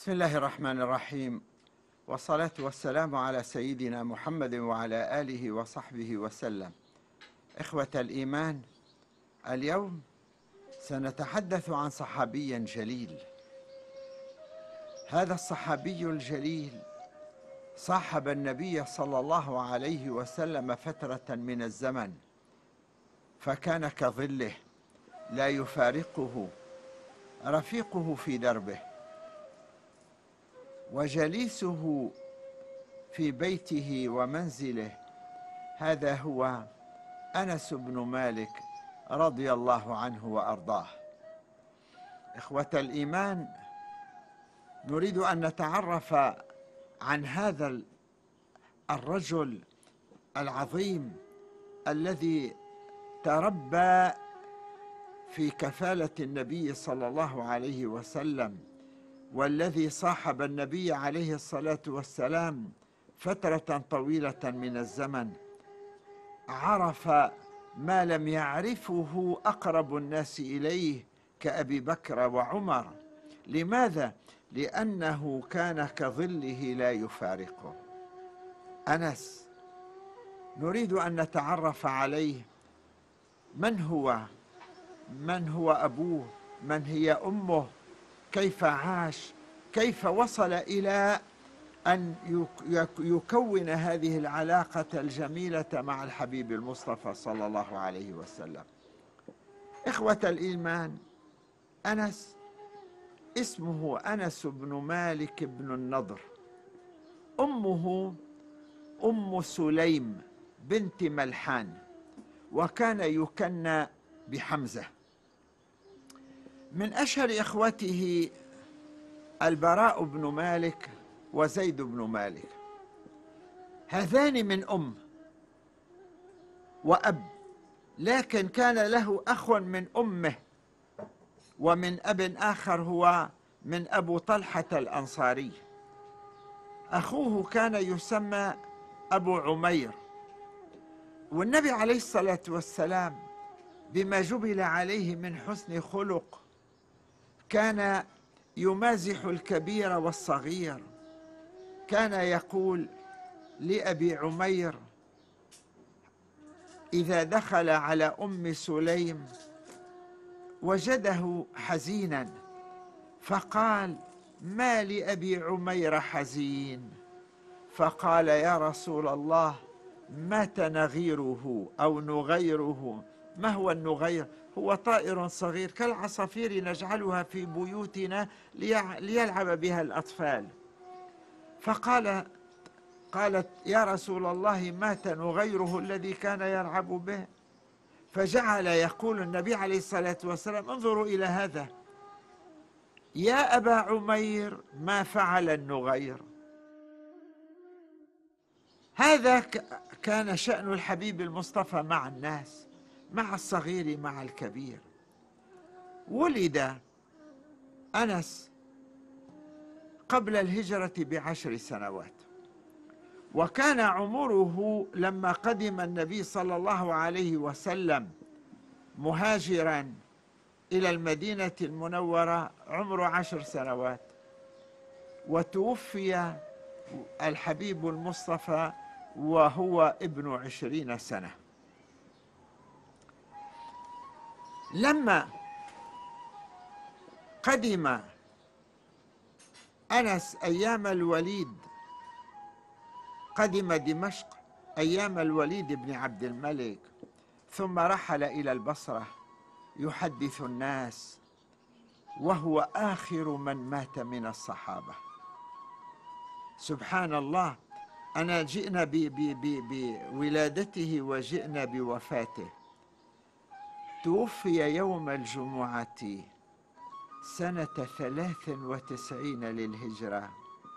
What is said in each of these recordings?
بسم الله الرحمن الرحيم، والصلاة والسلام على سيدنا محمد وعلى آله وصحبه وسلم. إخوة الإيمان، اليوم سنتحدث عن صحابي جليل. هذا الصحابي الجليل صاحب النبي صلى الله عليه وسلم فترة من الزمن، فكان كظله لا يفارقه رفيقه في دربه وجليسه في بيته ومنزله. هذا هو أنس بن مالك رضي الله عنه وأرضاه. إخوة الإيمان، نريد أن نتعرف عن هذا الرجل العظيم الذي تربى في كفالة النبي صلى الله عليه وسلم، والذي صاحب النبي عليه الصلاة والسلام فترة طويلة من الزمن. عرف ما لم يعرفه أقرب الناس إليه كأبي بكر وعمر. لماذا؟ لأنه كان كظله لا يفارقه. أنس نريد أن نتعرف عليه. من هو أبوه؟ من هي أمه؟ كيف عاش؟ كيف وصل إلى أن يكون هذه العلاقة الجميلة مع الحبيب المصطفى صلى الله عليه وسلم؟ إخوة الإيمان، أنس اسمه أنس بن مالك بن النضر. أمه أم سليم بنت ملحان، وكان يكنى بحمزة. من أشهر إخوته البراء بن مالك وزيد بن مالك. هذان من أم وأب، لكن كان له أخ من أمه ومن أب آخر، هو من أبو طلحة الأنصاري. أخوه كان يسمى أبو عمير. والنبي عليه الصلاة والسلام بما جبل عليه من حسن خلق كان يمازح الكبير والصغير. كان يقول لأبي عمير إذا دخل على أم سليم وجده حزينا، فقال: ما لأبي عمير حزين؟ فقال: يا رسول الله، مات نغيره أو نغيره. ما هو النغير؟ هو طائر صغير كالعصافير نجعلها في بيوتنا ليلعب بها الأطفال. قالت: يا رسول الله، مات نغيره الذي كان يلعب به. فجعل يقول النبي عليه الصلاة والسلام: انظروا إلى هذا، يا أبا عمير، ما فعل النغير؟ هذا كان شأن الحبيب المصطفى مع الناس، مع الصغير مع الكبير. ولد أنس قبل الهجرة ب10 سنوات، وكان عمره لما قدم النبي صلى الله عليه وسلم مهاجرا إلى المدينة المنورة عمره 10 سنوات، وتوفي الحبيب المصطفى وهو ابن 20 سنة. لما قدم أنس أيام الوليد، قدم دمشق أيام الوليد بن عبد الملك، ثم رحل إلى البصرة يحدث الناس، وهو آخر من مات من الصحابة. سبحان الله، أنا جئنا بولادته وجئنا بوفاته. توفي يوم الجمعة سنة 93 للهجرة،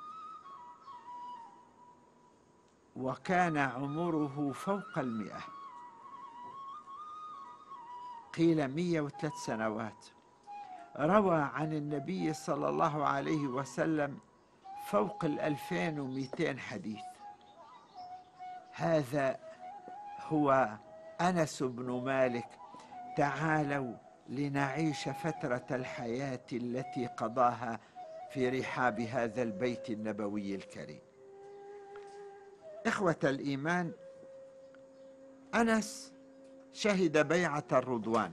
وكان عمره فوق 100، قيل 103 سنوات. روى عن النبي صلى الله عليه وسلم فوق 2200 حديث. هذا هو أنس بن مالك. تعالوا لنعيش فترة الحياة التي قضاها في رحاب هذا البيت النبوي الكريم. إخوة الإيمان، أنس شهد بيعة الرضوان.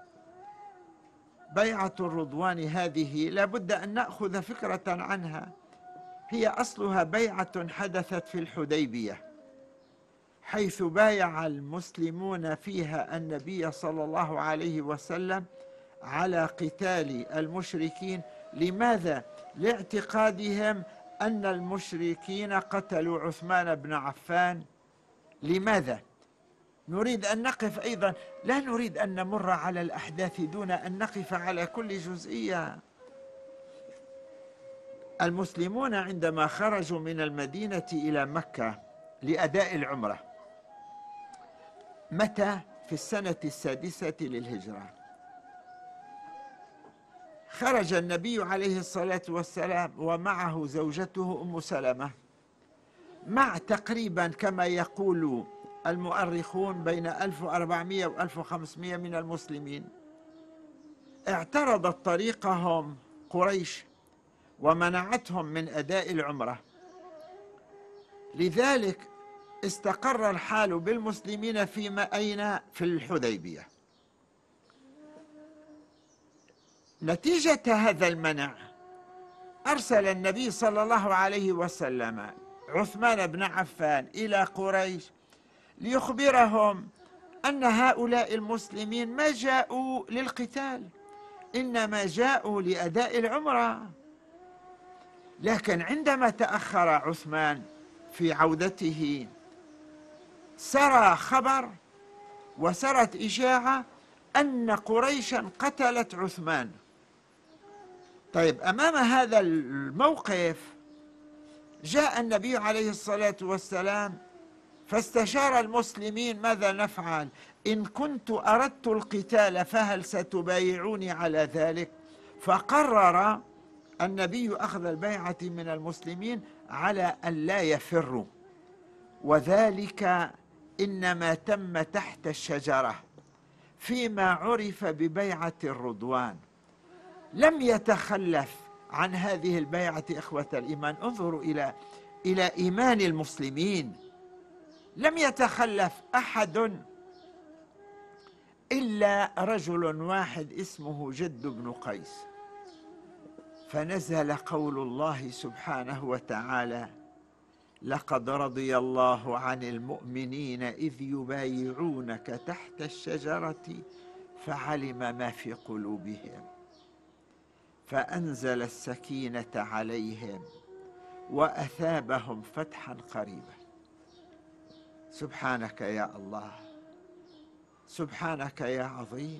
بيعة الرضوان هذه لابد أن نأخذ فكرة عنها. هي أصلها بيعة حدثت في الحديبية، حيث بايع المسلمون فيها النبي صلى الله عليه وسلم على قتال المشركين. لماذا؟ لاعتقادهم أن المشركين قتلوا عثمان بن عفان. لماذا؟ نريد أن نقف أيضا، لا نريد أن نمر على الأحداث دون أن نقف على كل جزئية. المسلمون عندما خرجوا من المدينة إلى مكة لأداء العمرة، متى؟ في السنة السادسة للهجرة. خرج النبي عليه الصلاة والسلام ومعه زوجته أم سلمة، مع تقريبا كما يقول المؤرخون بين 1400 و 1500 من المسلمين. اعترضت طريقهم قريش ومنعتهم من أداء العمرة، لذلك استقر الحال بالمسلمين أين؟ في الحديبية. نتيجة هذا المنع أرسل النبي صلى الله عليه وسلم عثمان بن عفان إلى قريش ليخبرهم أن هؤلاء المسلمين ما جاءوا للقتال، إنما جاءوا لأداء العمرة. لكن عندما تأخر عثمان في عودته، سرى خبر وسرت إشاعة أن قريشا قتلت عثمان. طيب، أمام هذا الموقف جاء النبي عليه الصلاة والسلام فاستشار المسلمين: ماذا نفعل؟ إن كنت أردت القتال فهل ستبايعوني على ذلك؟ فقرر النبي أخذ البيعة من المسلمين على أن لا يفروا، وذلك إنما تم تحت الشجرة فيما عرف ببيعة الرضوان. لم يتخلف عن هذه البيعة إخوة الإيمان. انظروا إلى إيمان المسلمين. لم يتخلف أحد إلا رجل واحد اسمه جد بن قيس، فنزل قول الله سبحانه وتعالى: لقد رضي الله عن المؤمنين إذ يبايعونك تحت الشجرة فعلم ما في قلوبهم فأنزل السكينة عليهم وأثابهم فتحا قريبا. سبحانك يا الله، سبحانك يا عظيم.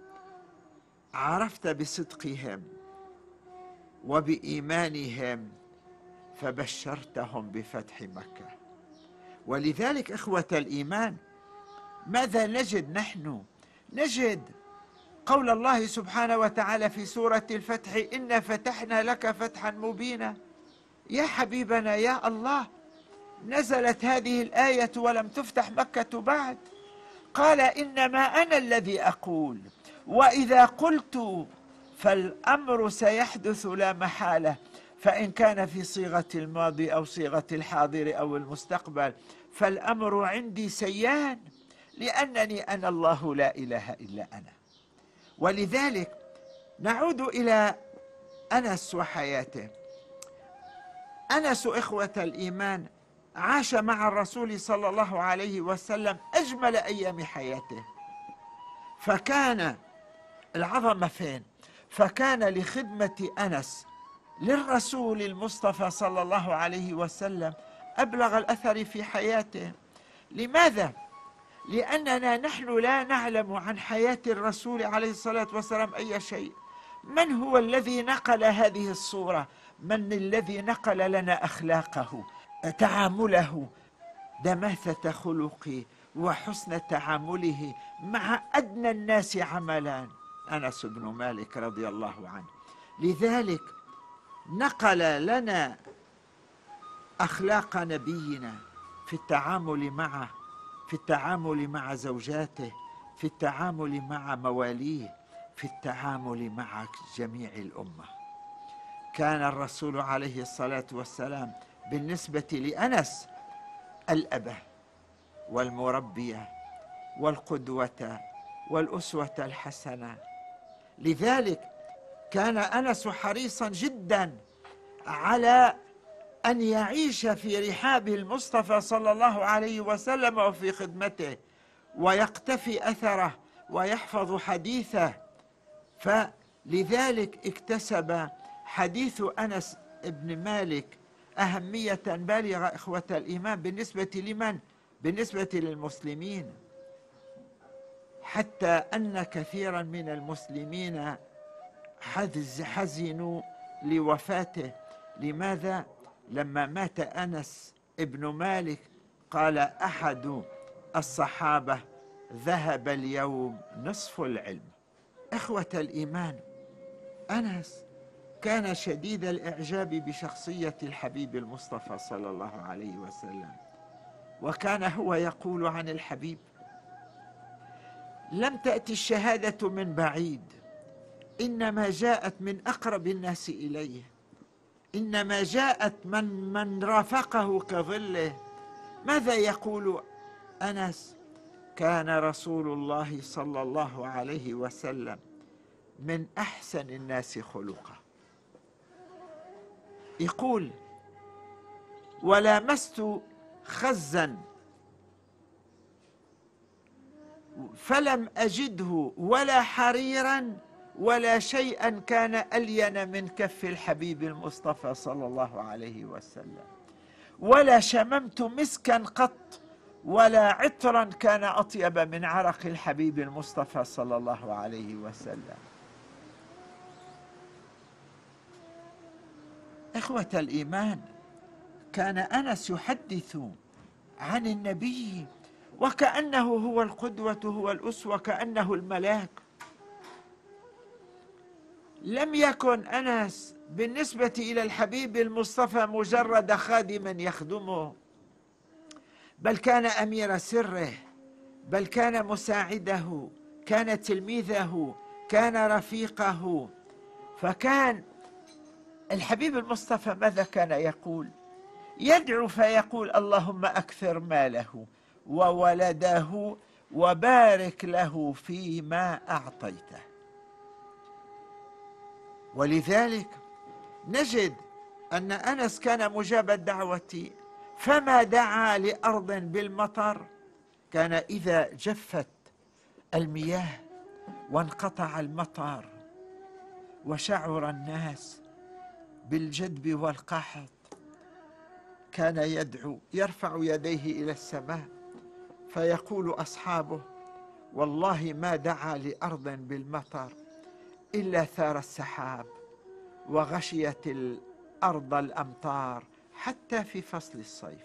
عرفت بصدقهم وبإيمانهم فبشرتهم بفتح مكة. ولذلك إخوة الإيمان، ماذا نجد نحن؟ نجد قول الله سبحانه وتعالى في سورة الفتح: إنا فتحنا لك فتحا مبينا. يا حبيبنا يا الله، نزلت هذه الآية ولم تفتح مكة بعد. قال: إنما أنا الذي أقول، وإذا قلت فالأمر سيحدث لا محالة، فإن كان في صيغة الماضي أو صيغة الحاضر أو المستقبل فالأمر عندي سيان، لأنني أنا الله لا إله إلا أنا. ولذلك نعود إلى أنس وحياته. أنس إخوة الإيمان عاش مع الرسول صلى الله عليه وسلم أجمل أيام حياته، فكان العظمة فين؟ فكان لخدمة أنس للرسول المصطفى صلى الله عليه وسلم أبلغ الأثر في حياته. لماذا؟ لأننا نحن لا نعلم عن حياة الرسول عليه الصلاة والسلام أي شيء. من هو الذي نقل هذه الصورة؟ من الذي نقل لنا أخلاقه، تعامله، دماثة خلقه وحسن تعامله مع أدنى الناس عملا؟ أنس بن مالك رضي الله عنه. لذلك نقل لنا أخلاق نبينا في التعامل معه، في التعامل مع زوجاته، في التعامل مع مواليه، في التعامل مع جميع الأمة. كان الرسول عليه الصلاة والسلام بالنسبة لأنس الأبة والمربية والقدوة والأسوة الحسنة. لذلك كان أنس حريصا جدا على أن يعيش في رحاب المصطفى صلى الله عليه وسلم وفي خدمته، ويقتفي أثره ويحفظ حديثه. فلذلك اكتسب حديث أنس بن مالك أهمية بالغة إخوة الإيمان. بالنسبة لمن؟ بالنسبة للمسلمين، حتى أن كثيرا من المسلمين حزنوا لوفاته. لماذا؟ لما مات أنس بن مالك قال أحد الصحابة: ذهب اليوم نصف العلم. إخوة الإيمان، أنس كان شديد الإعجاب بشخصية الحبيب المصطفى صلى الله عليه وسلم، وكان هو يقول عن الحبيب: لم تأتي الشهادة من بعيد، إنما جاءت من أقرب الناس إليه، إنما جاءت من رافقه كظله. ماذا يقول أنس؟ كان رسول الله صلى الله عليه وسلم من أحسن الناس خلقا. يقول: ولامست خزا فلم أجده ولا حريرا ولا شيئا كان ألين من كف الحبيب المصطفى صلى الله عليه وسلم، ولا شممت مسكا قط ولا عطرا كان أطيب من عرق الحبيب المصطفى صلى الله عليه وسلم. إخوة الإيمان، كان أنس يحدث عن النبي وكأنه هو القدوة، هو الأسوة، كأنه الملاك. لم يكن أنس بالنسبة إلى الحبيب المصطفى مجرد خادما يخدمه، بل كان أمير سره، بل كان مساعده، كان تلميذه، كان رفيقه. فكان الحبيب المصطفى ماذا كان يقول؟ يدعو فيقول: اللهم أكثر ماله وولده وبارك له فيما أعطيته. ولذلك نجد أن أنس كان مجاب الدعوة، فما دعا لأرض بالمطر. كان إذا جفت المياه وانقطع المطر وشعر الناس بالجدب والقحط، كان يدعو، يرفع يديه إلى السماء فيقول أصحابه: والله ما دعا لأرض بالمطر إلا ثار السحاب وغشيت الأرض الأمطار حتى في فصل الصيف.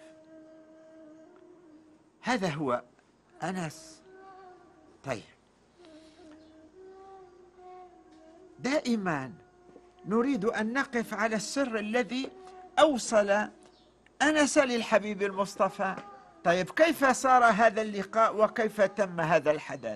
هذا هو أنس. طيب، دائما نريد أن نقف على السر الذي أوصل أنس للحبيب المصطفى. طيب، كيف صار هذا اللقاء وكيف تم هذا الحدث؟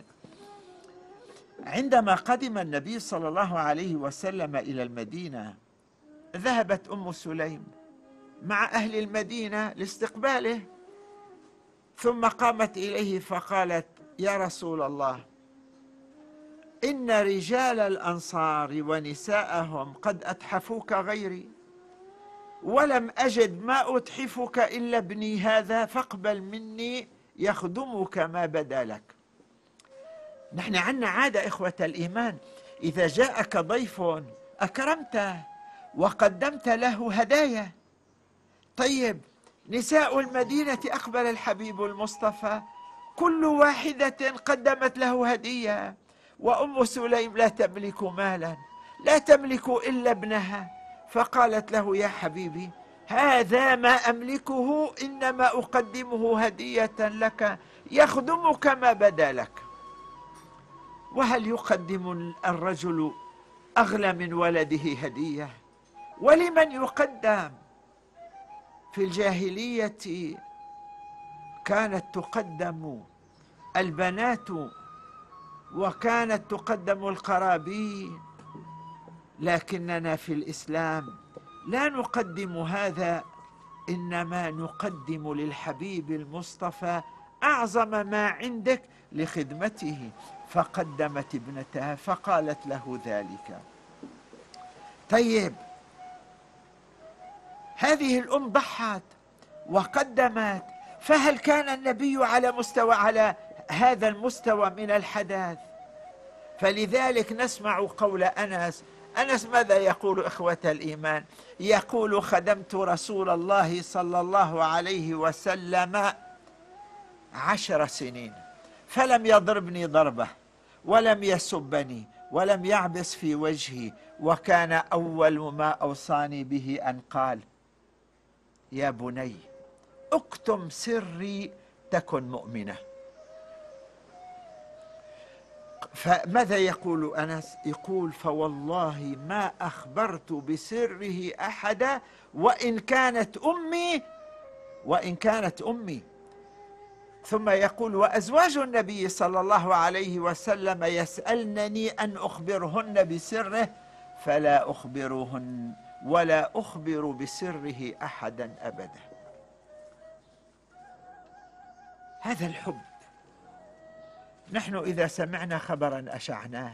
عندما قدم النبي صلى الله عليه وسلم إلى المدينة، ذهبت أم سليم مع أهل المدينة لاستقباله، ثم قامت إليه فقالت: يا رسول الله، إن رجال الأنصار ونساءهم قد أتحفوك غيري، ولم أجد ما أتحفك إلا ابني هذا، فاقبل مني يخدمك ما بدا لك. نحن عنا عادة إخوة الإيمان، إذا جاءك ضيف أكرمته وقدمت له هدايا. طيب، نساء المدينة أقبل الحبيب المصطفى، كل واحدة قدمت له هدية، وأم سليم لا تملك مالا، لا تملك إلا ابنها، فقالت له: يا حبيبي، هذا ما أملكه، إنما أقدمه هدية لك يخدمك ما بدا لك. وهل يقدم الرجل أغلى من ولده هدية؟ ولمن يقدم؟ في الجاهلية كانت تقدم البنات وكانت تقدم القرابين، لكننا في الإسلام لا نقدم هذا، إنما نقدم للحبيب المصطفى أعظم ما عندك لخدمته. فقدمت ابنتها فقالت له ذلك. طيب، هذه الأم ضحت وقدمت، فهل كان النبي على هذا المستوى من الحداث؟ فلذلك نسمع قول أنس. ماذا يقول إخوة الإيمان؟ يقول: خدمت رسول الله صلى الله عليه وسلم 10 سنين، فلم يضربني ضربة، ولم يسبني، ولم يعبس في وجهي، وكان أول ما أوصاني به أن قال: يا بني اكتم سري تكن مؤمنة. فماذا يقول أنس؟ يقول: فوالله ما أخبرت بسره أحدا وإن كانت أمي. ثم يقول: وأزواج النبي صلى الله عليه وسلم يسألنني أن أخبرهن بسره فلا أخبرهن ولا أخبر بسره أحدا أبدا. هذا الحب. نحن إذا سمعنا خبرا أشعناه.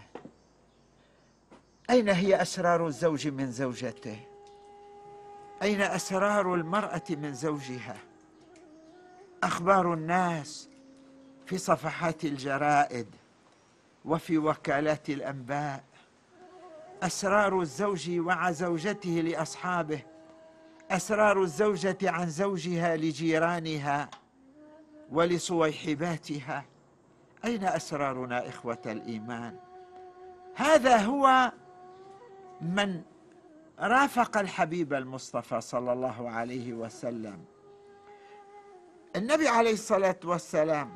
أين هي أسرار الزوج من زوجته؟ أين أسرار المرأة من زوجها؟ أخبار الناس في صفحات الجرائد وفي وكالات الأنباء، أسرار الزوج مع زوجته لأصحابه، أسرار الزوجة عن زوجها لجيرانها ولصويحباتها. أين أسرارنا إخوة الإيمان؟ هذا هو من رافق الحبيب المصطفى صلى الله عليه وسلم. النبي عليه الصلاة والسلام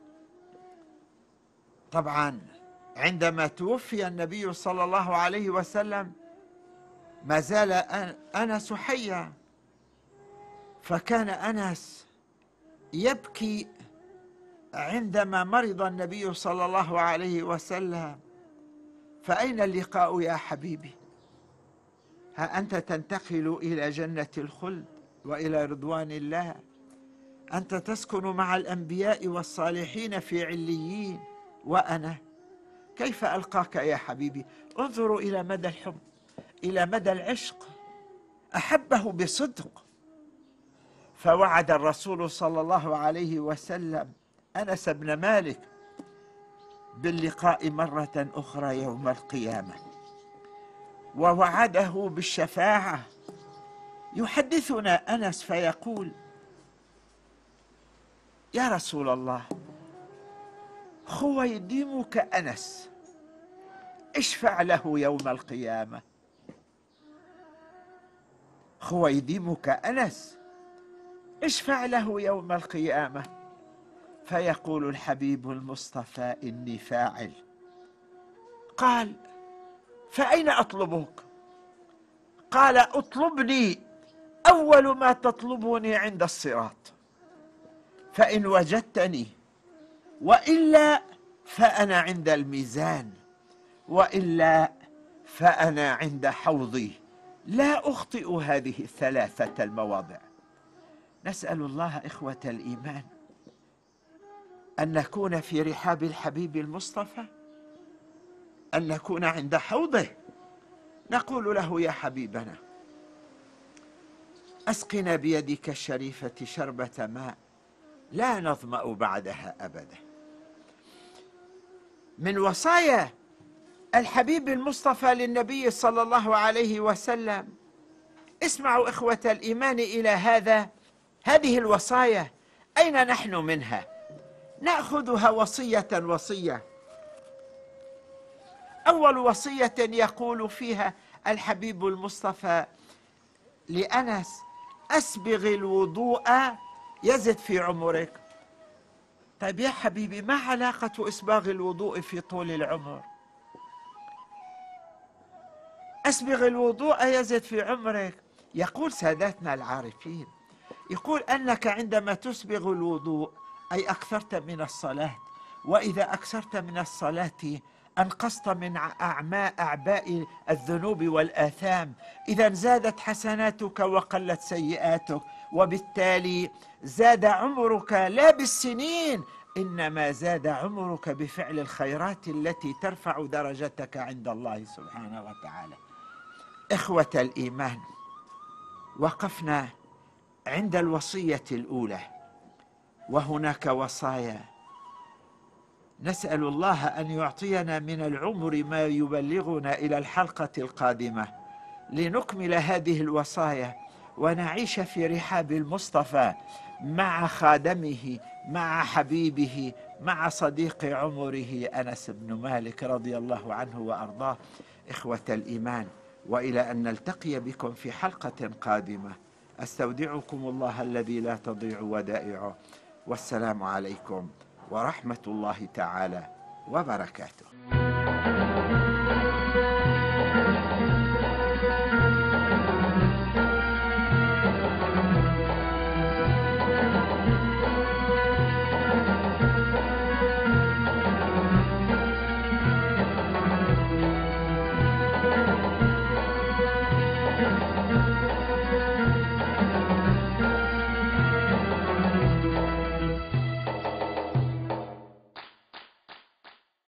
طبعا عندما توفي النبي صلى الله عليه وسلم ما زال أنس حيا، فكان أنس يبكي عندما مرض النبي صلى الله عليه وسلم. فأين اللقاء يا حبيبي؟ ها أنت تنتقل إلى جنة الخلد وإلى رضوان الله، أنت تسكن مع الأنبياء والصالحين في عليين، وأنا كيف ألقاك يا حبيبي؟ انظروا إلى مدى الحب، إلى مدى العشق. أحبه بصدق، فوعد الرسول صلى الله عليه وسلم أنس بن مالك باللقاء مرة أخرى يوم القيامة، ووعده بالشفاعة. يحدثنا أنس فيقول: يا رسول الله، خويدمك أنس اشفع له يوم القيامة. خويدمك أنس اشفع له يوم القيامة. فيقول الحبيب المصطفى: إني فاعل. قال: فأين أطلبك؟ قال: اطلبني أول ما تطلبني عند الصراط، فإن وجدتني، وإلا فأنا عند الميزان، وإلا فأنا عند حوضي، لا أخطئ هذه الثلاثة المواضع. نسأل الله إخوة الإيمان أن نكون في رحاب الحبيب المصطفى، أن نكون عند حوضه، نقول له: يا حبيبنا، أسقنا بيدك الشريفة شربة ماء لا نظمأ بعدها أبدا. من وصايا الحبيب المصطفى للنبي صلى الله عليه وسلم، اسمعوا إخوة الإيمان إلى هذه الوصايا، أين نحن منها؟ نأخذها وصية وصية. أول وصية يقول فيها الحبيب المصطفى لأنس: أسبغ الوضوء يزد في عمرك. طيب يا حبيبي، ما علاقة إسباغ الوضوء في طول العمر؟ أسبغ الوضوء يزد في عمرك. يقول ساداتنا العارفين، يقول أنك عندما تسبغ الوضوء أي أكثرت من الصلاة، وإذا أكثرت من الصلاة أنقصت من أعباء الذنوب والآثام. إذا زادت حسناتك وقلت سيئاتك، وبالتالي زاد عمرك لا بالسنين، إنما زاد عمرك بفعل الخيرات التي ترفع درجتك عند الله سبحانه وتعالى. إخوة الإيمان، وقفنا عند الوصية الأولى، وهناك وصايا. نسأل الله أن يعطينا من العمر ما يبلغنا إلى الحلقة القادمة لنكمل هذه الوصايا ونعيش في رحاب المصطفى مع خادمه، مع حبيبه، مع صديق عمره أنس بن مالك رضي الله عنه وأرضاه. إخوة الإيمان، وإلى أن نلتقي بكم في حلقة قادمة، أستودعكم الله الذي لا تضيع ودائعه، والسلام عليكم ورحمة الله تعالى وبركاته.